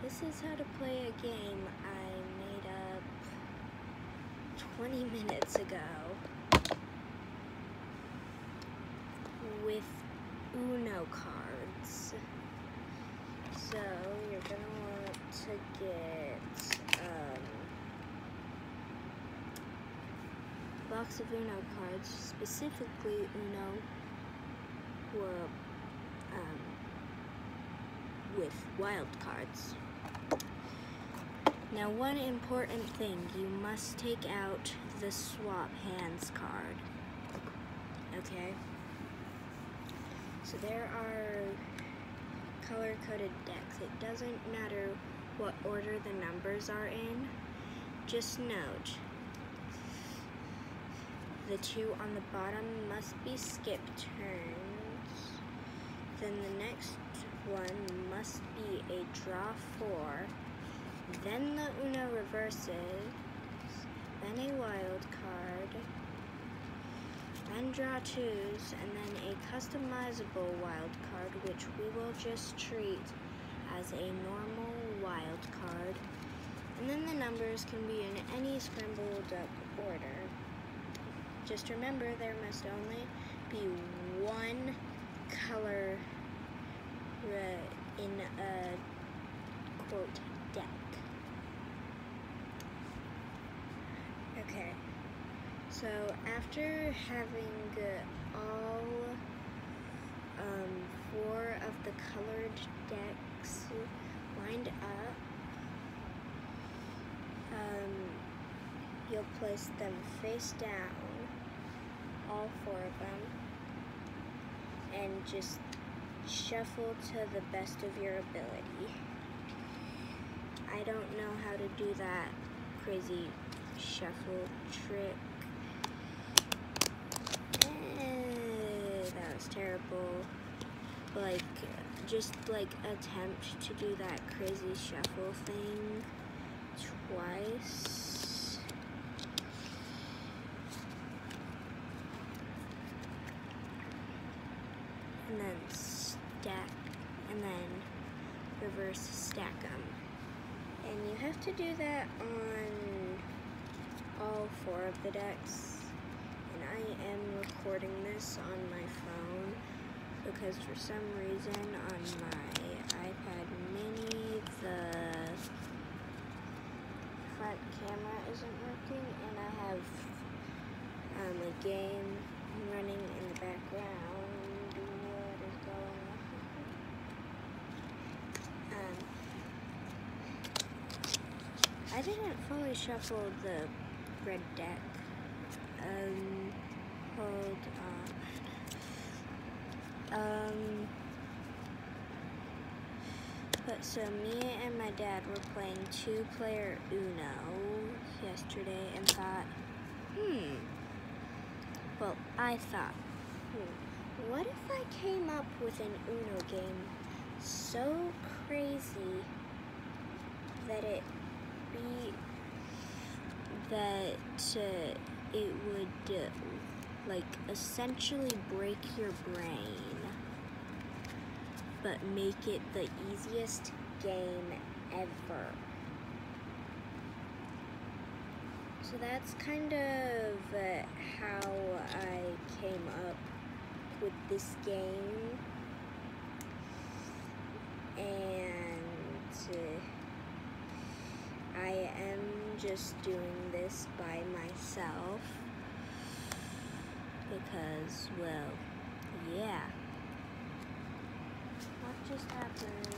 This is how to play a game I made up 20 minutes ago with Uno cards. So you're gonna want to get a box of Uno cards, specifically Uno or with wild cards. Now, one important thing, you must take out the swap hands card. Okay? So there are color-coded decks. It doesn't matter what order the numbers are in. Just note, the two on the bottom must be skip turns. Then the next one must be a draw 4. Then the Uno reverses, then a wild card, then draw 2s, and then a customizable wild card, which we will just treat as a normal wild card. And then the numbers can be in any scrambled up order. Just remember, there must only be one color in a, quote, deck. Okay, so after having all 4 of the colored decks lined up, you'll place them face down, all 4 of them, and just shuffle to the best of your ability. I don't know how to do that crazy shuffle trick. That was terrible. Like, just like attempt to do that crazy shuffle thing twice. And then stack, and then reverse stack them. And you have to do that on all 4 of the decks. And I am recording this on my phone because for some reason on my iPad mini the front camera isn't working, and I have a game running in the background. What is going on? I didn't fully shuffle the red deck. Hold on. But so me and my dad were playing 2-player Uno yesterday and thought, well, I thought, what if I came up with an Uno game so crazy that it would like essentially break your brain, but make it the easiest game ever. So that's kind of how I came up with this game, and I am just doing this by myself because, well, yeah. What just happened?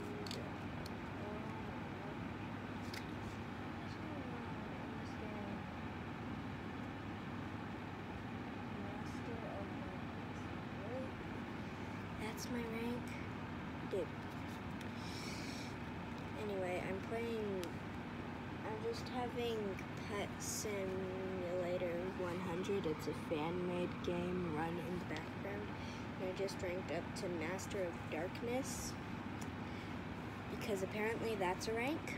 That's my rank? Dude. Anyway, I'm just having Pet Simulator 100. It's a fan-made game run in the background. And I just ranked up to Master of Darkness because apparently that's a rank.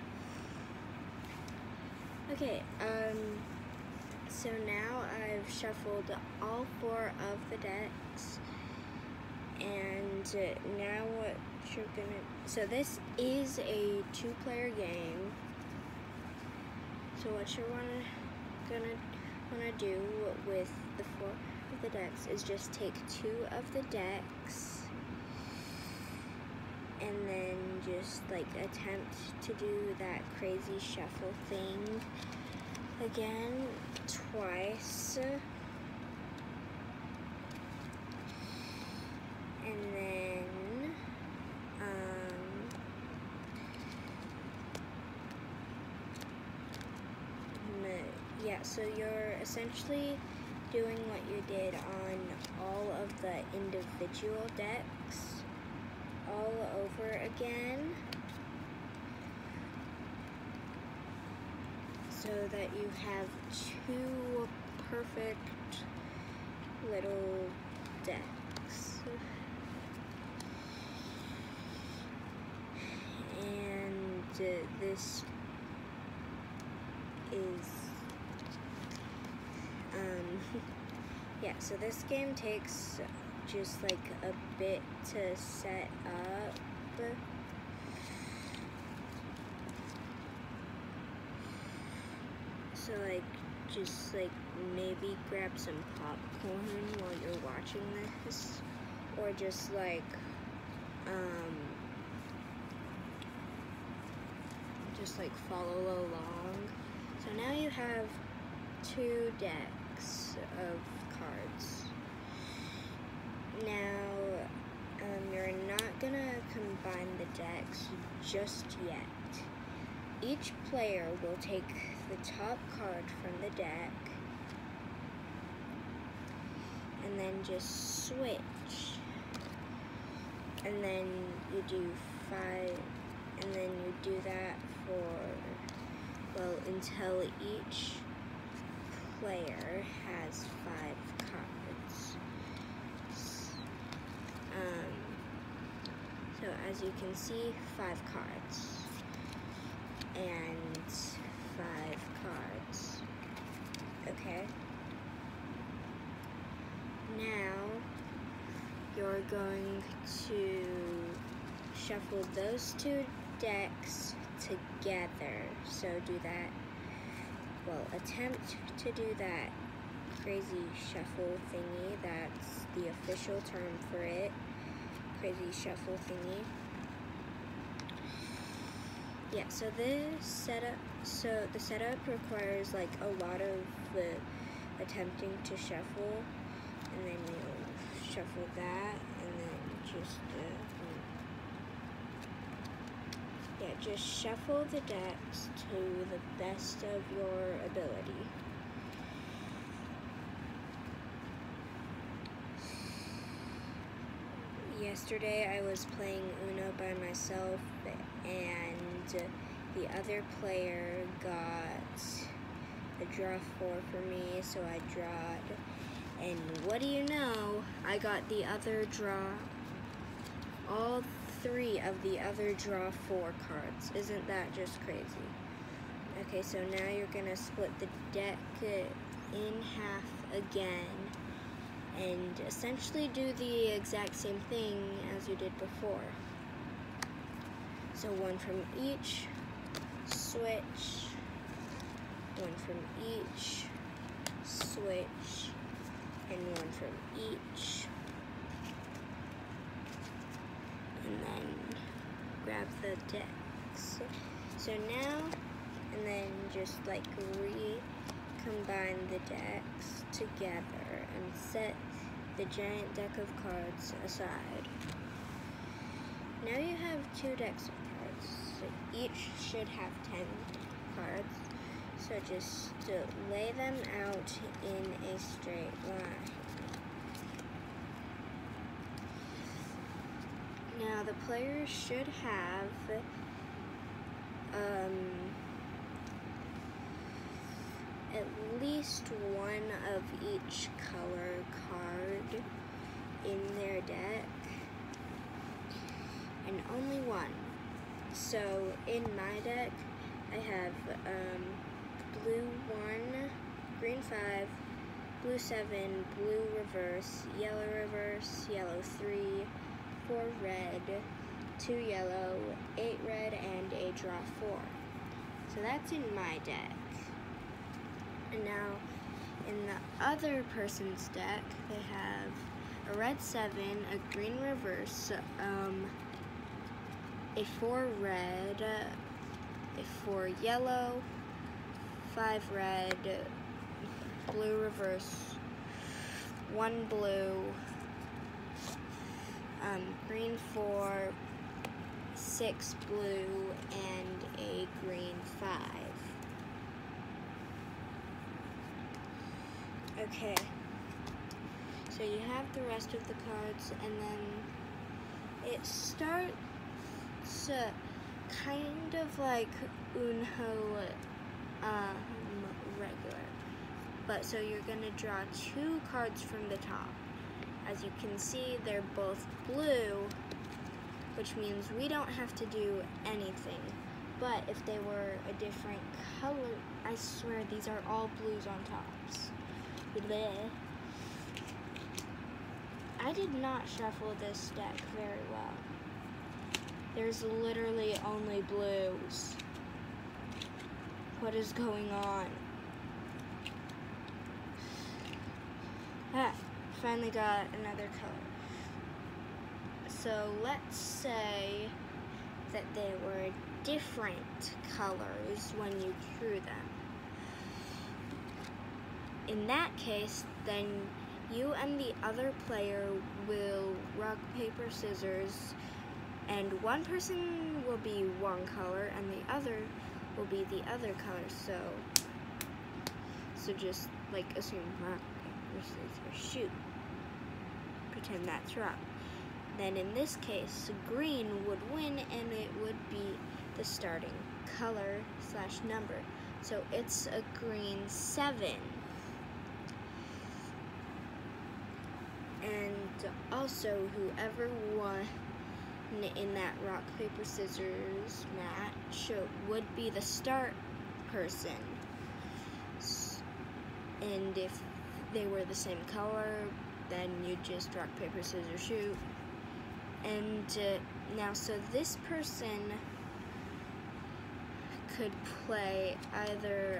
Okay, so now I've shuffled all 4 of the decks, And now what you're gonna, so this is a 2-player game. So what you're gonna do with the 4 of the decks is just take 2 of the decks and then just like attempt to do that crazy shuffle thing again twice. And then yeah, so you're essentially doing what you did on all of the individual decks all over again, so that you have 2 perfect little decks. And this is yeah, so this game takes just like a bit to set up. So like just like maybe grab some popcorn while you're watching this, or just like follow along. So now you have 2 decks of cards. Now you're not gonna combine the decks just yet. Each player will take the top card from the deck and then just switch. And then you do 5, and then you do that for, well, until each player has 5 cards. So as you can see, 5 cards and 5 cards. Okay. Now you're going to shuffle those 2 decks together. So do that, well, attempt to do that crazy shuffle thingy. That's the official term for it. Crazy shuffle thingy. Yeah, so the setup requires like a lot of attempting to shuffle, and then you shuffle that, and then just shuffle the decks to the best of your ability. Yesterday I was playing Uno by myself, and the other player got a draw 4 for me, so I drawed. And what do you know? I got the other draw, all 3 of the other draw 4 cards. Isn't that just crazy? Okay, so now you're gonna split the deck in half again, and essentially do the exact same thing as you did before. So 1 from each, switch, 1 from each, switch, and 1 from each, and then grab the decks. So now, and then just like recombine the decks together and set the giant deck of cards aside. Now you have 2 decks of cards, so each should have 10 cards. So just lay them out in a straight line. Now the players should have at least 1 of each color card in their deck, and only 1. So in my deck, I have blue 1, green 5, blue 7, blue reverse, yellow 3, 4 red, 2 yellow, 8 red, and a draw 4. So that's in my deck. And now in the other person's deck, they have a red 7, a green reverse, a 4 red, a 4 yellow, 5 red, blue reverse, 1 blue, green 4, 6 blue, and a green 5. Okay, so you have the rest of the cards, and then it starts kind of like Uno regular. But so you're going to draw 2 cards from the top. As you can see, they're both blue, which means we don't have to do anything. But if they were a different color, I swear these are all blues on tops. Bleh. I did not shuffle this deck very well. There's literally only blues. What is going on? Finally got another color. So let's say that they were different colors when you drew them. In that case, then you and the other player will rock, paper, scissors, and one person will be one color and the other will be the other color. So just like assume rock, paper, scissors, shoot. Pretend that's rock. Then in this case, green would win and it would be the starting color / number. So it's a green 7. And also whoever won in that rock, paper, scissors match would be the start person. And if they were the same color, then you just rock, paper, scissors, shoot. And now, so this person could play either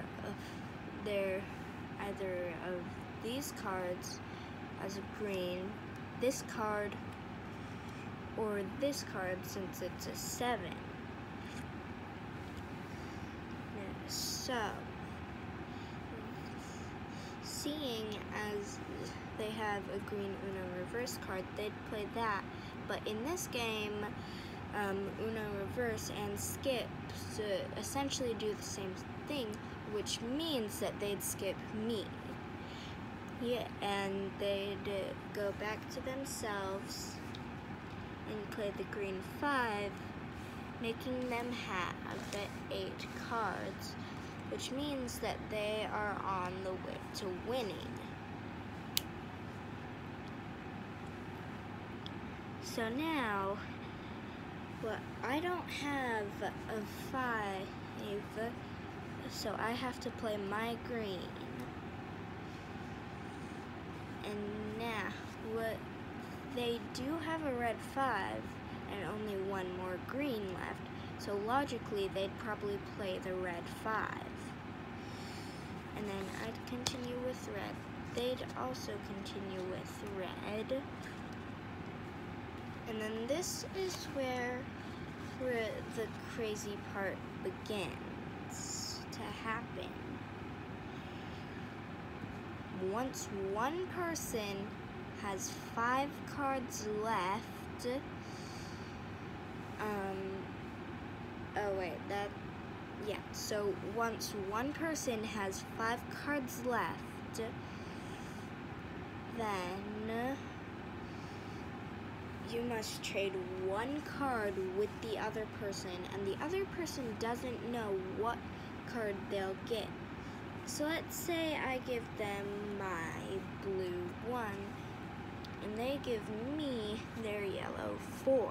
of these cards as a green, this card, or this card since it's a 7. So, seeing as they have a green Uno reverse card, they'd play that. But in this game, Uno reverse and skip essentially do the same thing, which means that they'd skip me. Yeah, and they'd go back to themselves and play the green 5, making them have the 8 cards, which means that they are on the way to winning. So now, well, I don't have a 5, so I have to play my green. And now, they do have a red 5 and only one more green left, so logically they'd probably play the red 5. And then I'd continue with red. They'd also continue with red. And then this is where the crazy part begins to happen. Once one person has 5 cards left, so once one person has 5 cards left, then you must trade 1 card with the other person, and the other person doesn't know what card they'll get. So let's say I give them my blue 1, and they give me their yellow 4.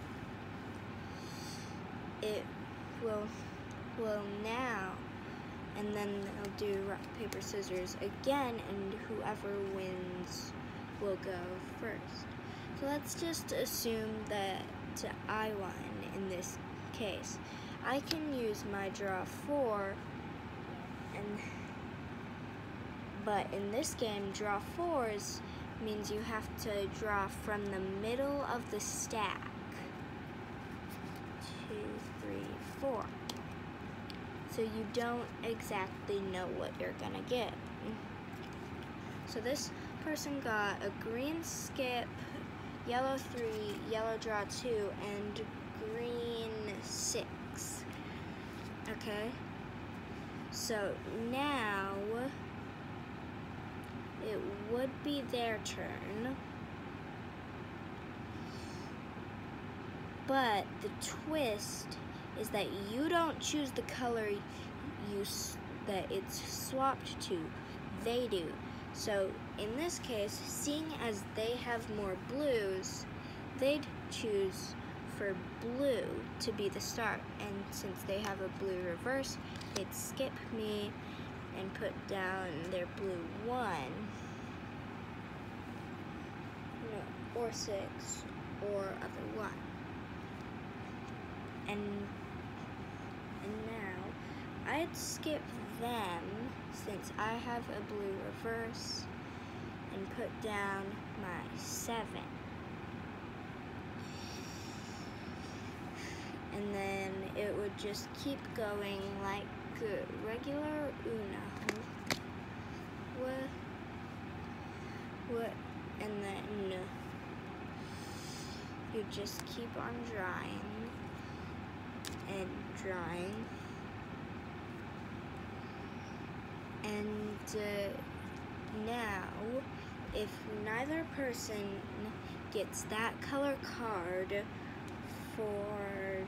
It will now, and then they'll do rock, paper, scissors again, and whoever wins will go first. So let's just assume that I won in this case. I can use my draw 4, but in this game, draw 4s means you have to draw from the middle of the stack. 2, 3, 4. So you don't exactly know what you're gonna get. So this person got a green skip, yellow 3, yellow draw 2, and green 6. Okay? So now it would be their turn. But the twist is that you don't choose the color that it's swapped to. They do. So in this case, seeing as they have more blues, they'd choose for blue to be the start. And since they have a blue reverse, they'd skip me and put down their blue 1. No, or 6, or other 1. And now I'd skip them since I have a blue reverse and put down my 7. And then it would just keep going like regular Uno. What? And then you just keep on drawing and drawing. And now, if neither person gets that color card for,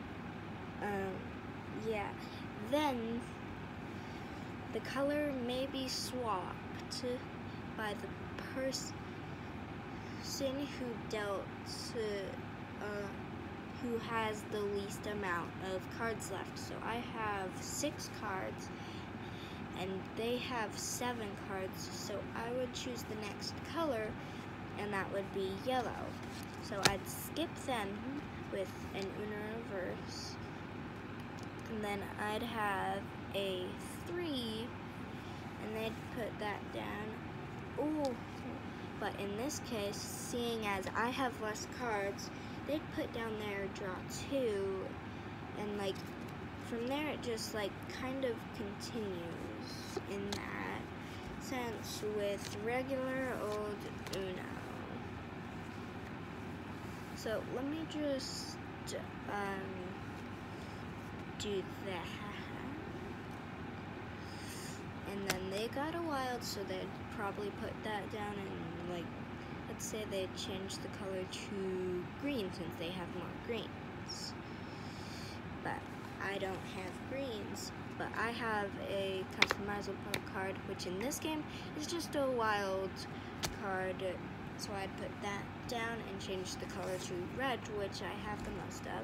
then the color may be swapped by the person who dealt, who has the least amount of cards left. So I have 6 cards, and they have 7 cards, so I would choose the next color, and that would be yellow. So I'd skip them with an Uno reverse, and then I'd have a 3, and they'd put that down. Ooh, but in this case, seeing as I have less cards, they'd put down their draw 2, and like from there it just like kind of continues in that sense with regular old Uno. So let me just do that. And then they got a wild, so they'd probably put that down, and like, let's say they'd change the color to green since they have more greens. But I don't have greens, but I have a customizable card, which in this game is just a wild card. So I'd put that down and change the color to red, which I have the most of.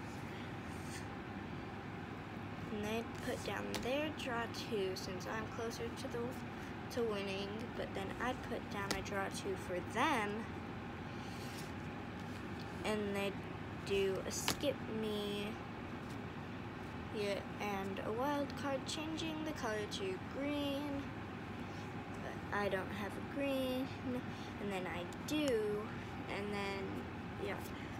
And they'd put down their draw 2 since I'm closer to winning, but then I'd put down a draw 2 for them, and they'd do a skip me, and a wild card changing the color to green, but I don't have a green, and then I do, and then,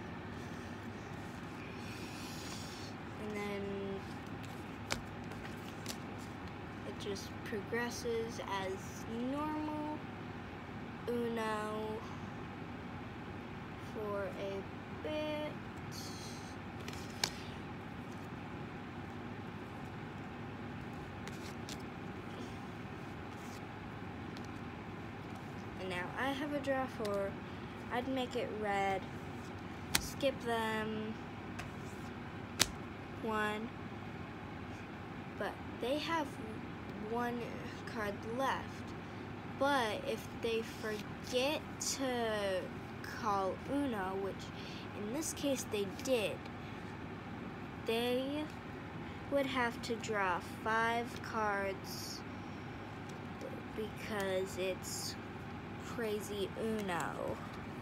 and then it just progresses as normal Uno for a bit. And now I have a draw 4. I'd make it red, skip them 1, but they have 1 card left. But if they forget to call Uno, which in this case they did, they would have to draw 5 cards because it's crazy Uno.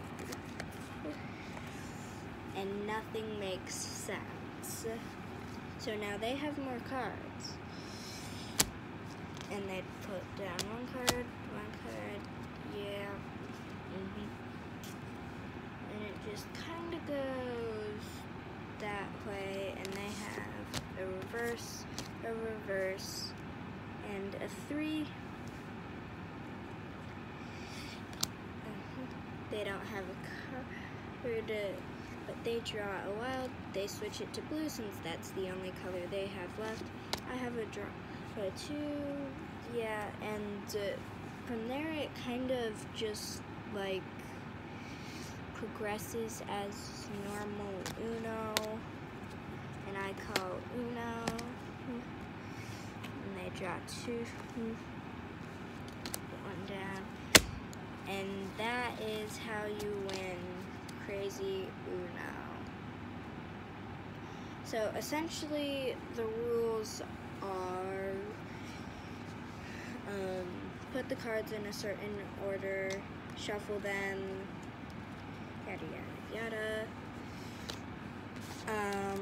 And nothing makes sense. So now they have more cards. And they put down one card, yeah. And it just kind of goes that way, and they have a reverse, and a 3. They don't have a card, but they draw a wild. They switch it to blue since that's the only color they have left. I have a draw for 2, yeah, and from there it kind of just like progresses as normal Uno, and I call Uno, and they draw 2, put 1 down, and that is how you win Crazy Uno. So essentially the rules are put the cards in a certain order, shuffle them, yada yada yada.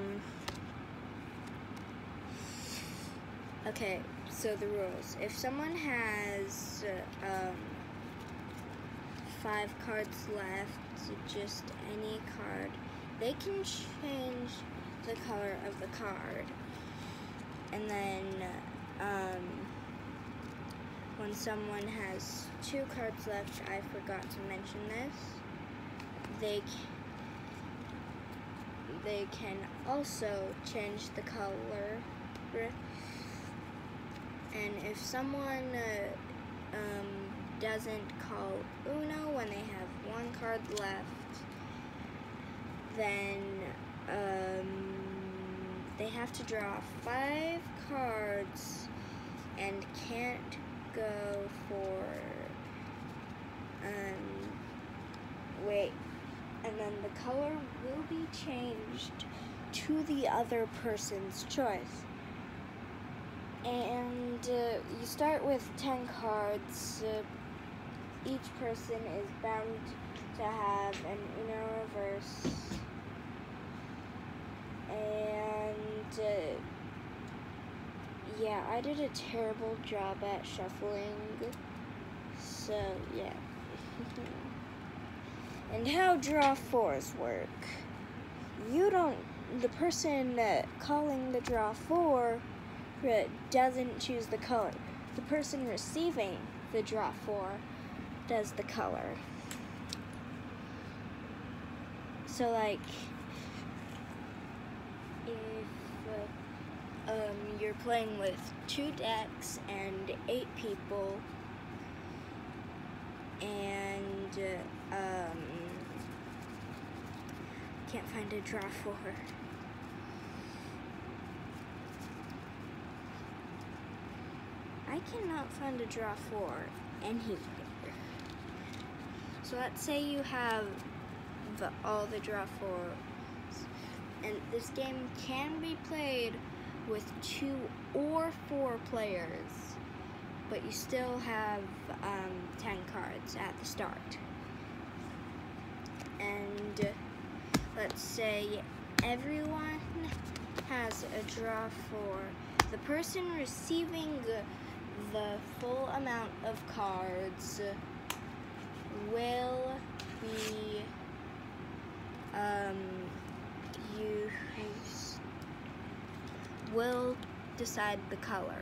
Okay, so the rules. If someone has 5 cards left, just any card, they can change the color of the card. And then when someone has 2 cards left, I forgot to mention this, they can also change the color. And if someone doesn't call Uno when they have 1 card left, then they have to draw 5 cards and can't go for and then the color will be changed to the other person's choice. And you start with 10 cards. Each person is bound to have an Uno reverse. And yeah, I did a terrible job at shuffling. So yeah. And how draw 4s work. The person calling the draw 4 doesn't choose the color. The person receiving the draw 4 does the color. So like, if you're playing with 2 decks and 8 people, and can't find a draw 4. I cannot find a draw 4 anywhere. So let's say you have all the draw 4s, and this game can be played with 2 or 4 players, but you still have 10 cards at the start. And let's say everyone has a draw 4. The person receiving the full amount of cards will be will decide the color.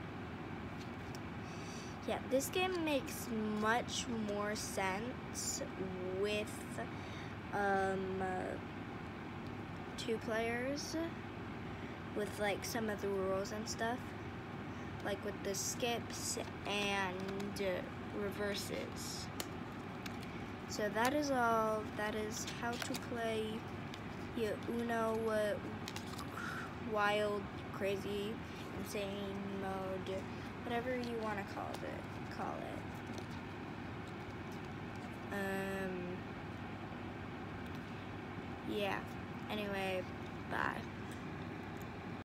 Yeah, this game makes much more sense with 2 players, with like some of the rules and stuff, like with the skips and reverses. So that is all. That is how to play your Uno wild, crazy, insane mode, whatever you want to call it. Yeah. Anyway, bye.